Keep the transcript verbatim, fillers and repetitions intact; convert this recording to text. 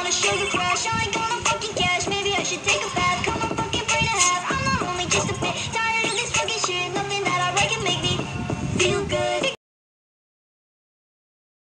sugar crush. I ain't gonna fucking cash. Maybe I should take a